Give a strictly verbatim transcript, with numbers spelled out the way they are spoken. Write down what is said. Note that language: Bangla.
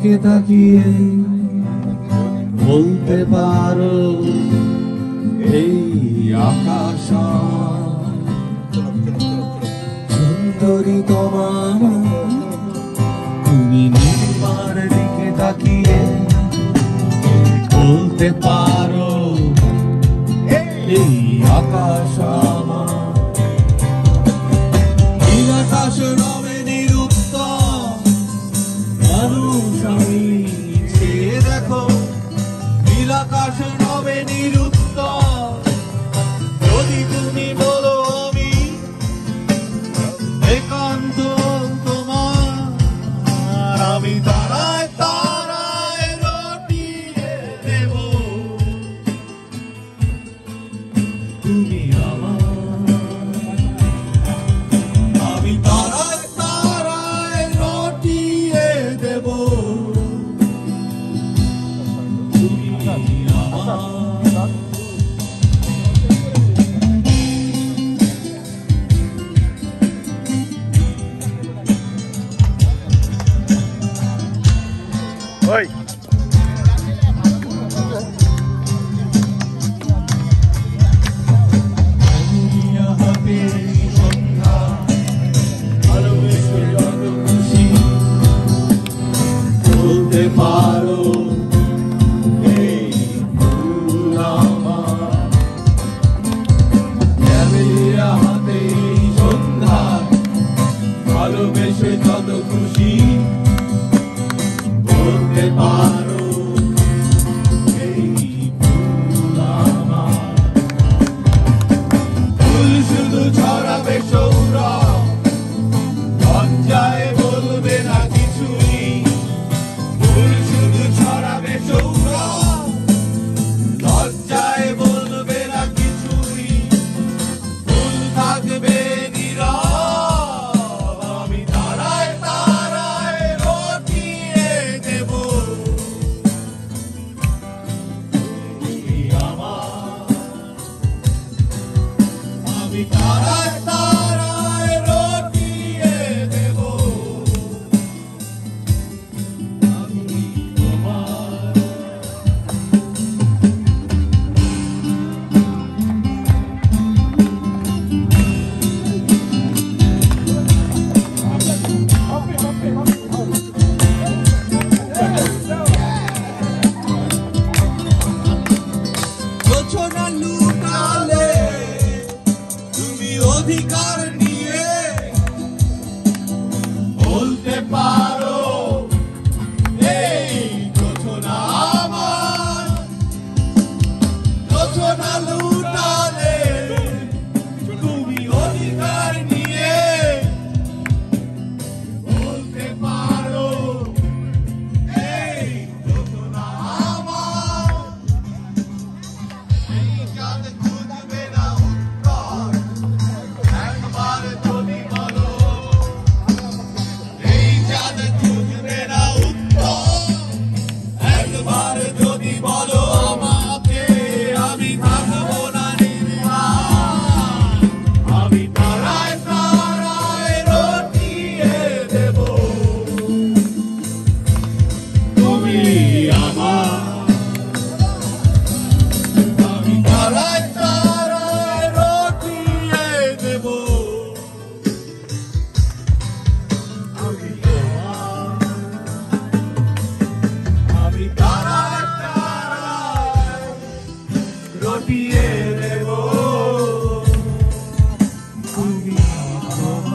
দিকে তাকিয়ে বলতে পারো এই আকাশ সুন্দরী তোমার, তুমি নীলিমার দিকে তাকিয়ে বলতে পারো এই আকাশ আমার। নীল আকাশ রবে নিরুত্তর, মানুষ আমি চেয়ে দেখো। নীল আকাশ রবে নিরুত্তর, যদি তুমি বলো আমি একান্ত তোমার। আমি তারায় তারায় রটিয়ে দেব, তুমি আমার। আমি তারায় তারায় রটিয়ে দেব, তুমি আমার। ওই বলতে পারো এই ফুল আমার। হাতে সন্ধ্যা ভালোবেসে যত খুশি, বলতে পারো এই ফুল আমার। ফুল শুধু ছড়াবে সৌরভ, লজ্জায় বলবে না কিছুই। ফুল শুধু ছড়াবে সৌরভ, লজ্জায় বলবে না কিছুই। ফুল থাকবে নীরব, আমি তারায় তারায় রটিয়ে দেব, তুমি আমার। আমি তারায় তারায় রটিয়ে দেব, তুমি তোমার। যোছনা লুটালে তুমি অধিকার নিয়ে বলতে পারো এই যোছনা আমার। যোছনা লুটালে তুমি অধিকার নিয়ে বলতে পারো এই যোছনা আমার। এই চাঁদ খুঁজবে না উত্তর, একবার যদি বলো। এই চাঁদ খুঁজবে না উত্তর, একবার যদি বলো আমাকে। আমি থাকবো না নির্বাণ, আমি তারায় তারায় রটিয়ে দেব, তুমি আমার। আমি তারায় তারায় রটিয়ে দেব, আমি তোমার। আমি তারায় তারায় রটিয়ে দেব, তুমি তোমার।